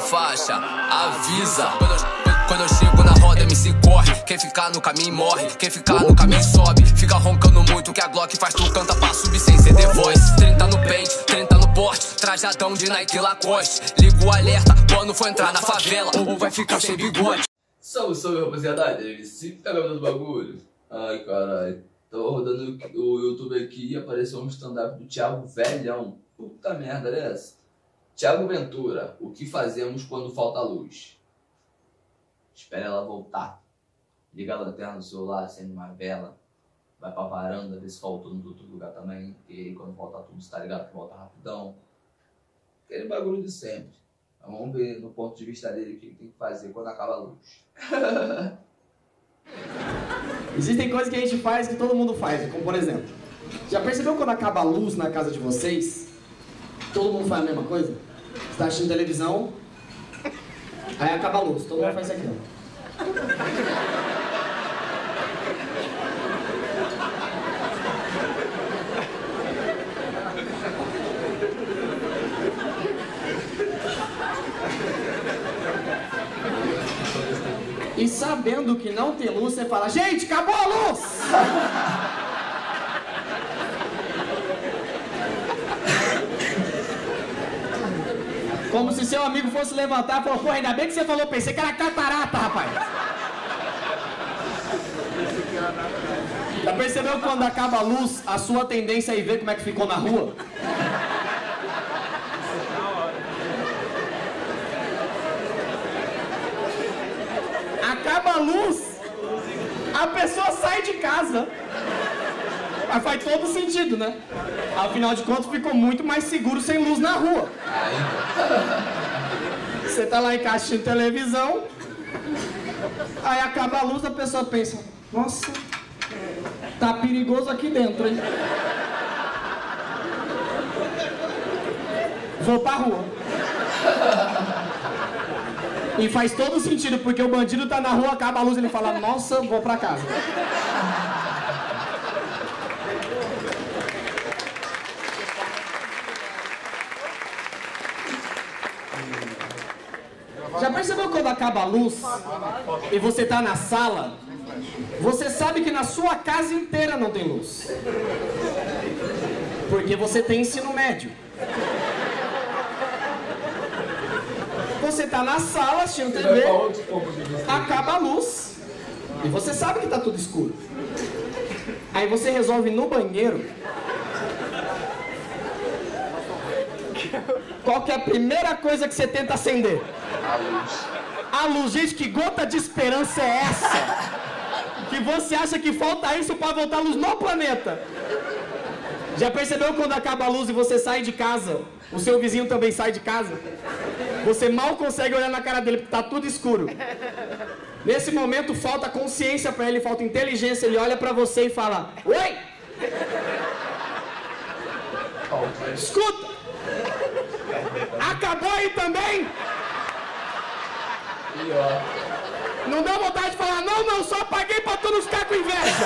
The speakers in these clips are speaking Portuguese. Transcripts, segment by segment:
faixa, avisa. Quando eu chego na roda, MC corre. Quem ficar no caminho morre, quem ficar no caminho sobe. Fica roncando muito que a Glock faz tu canta pra subir sem ser The Voice. 30 no peito, 30 no porte, trajadão de Nike Lacoste. Liga o alerta quando for entrar na favela, ou vai ficar sem bigode. Salve, salve, rapaziada, MC pega do bagulho. Ai, caralho. Tava rodando o YouTube aqui e apareceu um stand-up do Thiago Velhão. Puta merda, é essa? Thiago Ventura, o que fazemos quando falta luz? Espera ela voltar. Liga a lanterna do celular, acende uma vela. Vai pra varanda, ver se faltou no outro lugar também. E aí quando falta tudo, você tá ligado que volta rapidão. Aquele bagulho de sempre. Mas vamos ver no ponto de vista dele o que ele tem que fazer quando acaba a luz. Existem coisas que a gente faz que todo mundo faz, como por exemplo, já percebeu quando acaba a luz na casa de vocês? Todo mundo faz a mesma coisa? Você tá assistindo televisão, aí acaba a luz, todo mundo faz isso aqui, ó. E sabendo que não tem luz, você fala, gente, acabou a luz! Como se seu amigo fosse levantar e falou, pô, ainda bem que você falou, pensei que era catarata, rapaz. Já percebeu que quando acaba a luz, a sua tendência é ir ver como é que ficou na rua? Acaba a luz, a pessoa sai de casa. Mas faz todo sentido, né? Afinal de contas, ficou muito mais seguro sem luz na rua. Você tá lá em casa assistindo televisão, aí acaba a luz, a pessoa pensa, nossa, tá perigoso aqui dentro, hein? Vou pra rua. E faz todo sentido, porque o bandido tá na rua, acaba a luz e ele fala, nossa, vou pra casa. Já percebeu quando acaba a luz e você tá na sala, você sabe que na sua casa inteira não tem luz? Porque você tem ensino médio. Você tá na sala assistindo TV, acaba a luz e você sabe que tá tudo escuro. Aí você resolve ir no banheiro. Qual que é a primeira coisa que você tenta acender? A luz. A luz. Gente, que gota de esperança é essa? Que você acha que falta isso para voltar a luz no planeta? Já percebeu quando acaba a luz e você sai de casa? O seu vizinho também sai de casa? Você mal consegue olhar na cara dele porque tá tudo escuro. Nesse momento falta consciência para ele, falta inteligência. Ele olha para você e fala: oi! Escuta! Acabou aí também? Não dá vontade de falar, não, só paguei pra tu não ficar com inveja.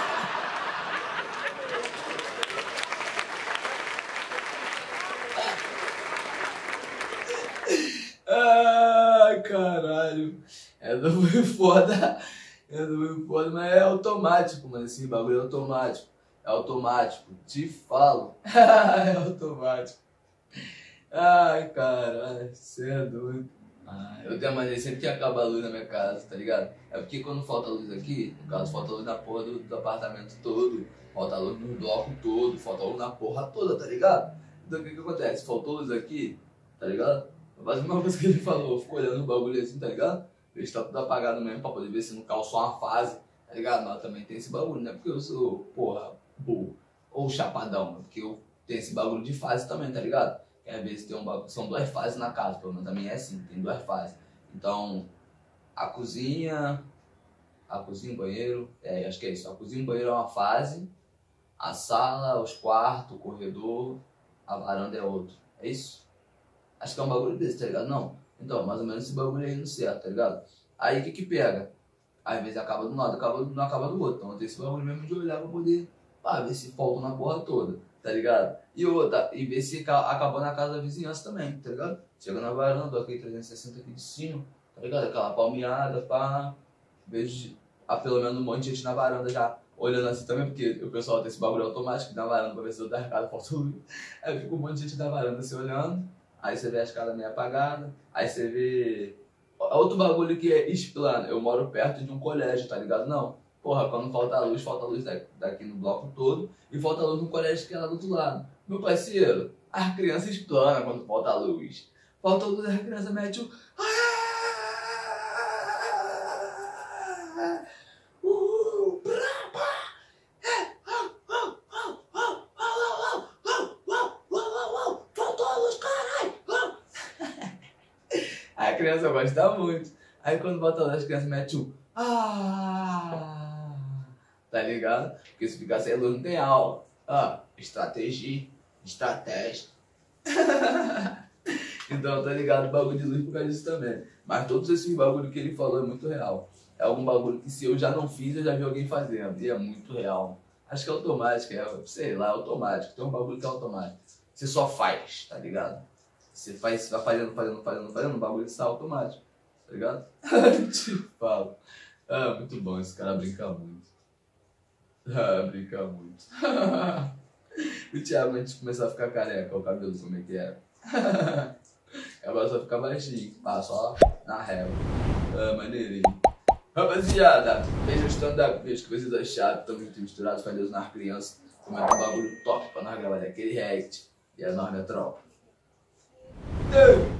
Ai, caralho. Essa foi foda. Essa foi foda, mas é automático, mano. Esse bagulho é automático. É automático. Te falo. É automático. Ai, caralho. Você é doido. Eu tenho a mania sempre que acaba a luz na minha casa, tá ligado? É porque quando falta luz aqui, no caso, falta luz na porra do apartamento todo, falta luz no bloco todo, falta luz na porra toda, tá ligado? Então o que acontece? Faltou luz aqui, tá ligado? Eu faço a mesma coisa que ele falou, eu fico olhando o bagulho assim, tá ligado? Ver se tá tudo apagado mesmo, pra poder ver se não caiu só uma fase, tá ligado? Mas também tem esse bagulho, né? Porque eu sou, porra, burro, ou chapadão, né? Porque eu tenho esse bagulho de fase também, tá ligado? Que às vezes tem são duas fases na casa, pelo menos a minha é assim, tem duas fases. Então, a cozinha, o banheiro, acho que é isso. A cozinha e o banheiro é uma fase, a sala, os quartos, o corredor, a varanda é outro. É isso? Acho que é um bagulho desse, tá ligado? Não. Então, mais ou menos esse bagulho aí no certo, tá ligado? Aí o que pega? Às vezes acaba de um lado, não acaba do outro. Então tem esse bagulho mesmo de olhar pra poder ver se falta na porra toda. tá ligado? E outra, e ver se acabou na casa da vizinhança também, tá ligado? Chega na varanda, aqui 360 aqui de cima, tá ligado? Aquela palmeada, pá. Vejo pelo menos um monte de gente na varanda já olhando assim também, porque o pessoal tem esse bagulho automático na varanda pra ver se eu der recado, falta luz. Aí fica um monte de gente na varanda assim olhando, aí você vê a escada meio apagada, aí você vê. Outro bagulho que é explana, eu moro perto de um colégio, tá ligado? Não. Porra, quando falta luz daqui no bloco todo, e falta luz no colégio que é lá do outro lado. Meu parceiro, as crianças explanam quando falta luz. Falta luz, as crianças metem o... A criança gosta muito. Aí quando bota lá, as crianças metem o... tá ligado? Porque se ficar sem luz não tem aula. Estratégia. Então tá ligado o bagulho de luz por causa disso também. Mas todos esses bagulho que ele falou é muito real. É algum bagulho que se eu já não fiz, eu já vi alguém fazendo. E é muito real. Acho que é automático, sei lá, automático. Tem um bagulho que é automático. Você só faz, tá ligado? Você vai fazendo, o bagulho sai automático. Tá ligado? Te falo. Muito bom, esse cara brinca muito. Brinca muito. O Thiago, antes de começar a ficar careca, o cabelo, como é que é? Agora só ficar baixinho, só na régua. Maneirinho. Rapaziada, veja o stand-up, veja o que vocês acharam. Estamos muito misturados, faz Deus nas crianças. Comenta um bagulho top pra nós gravar aquele react. E é nóis, minha tropa.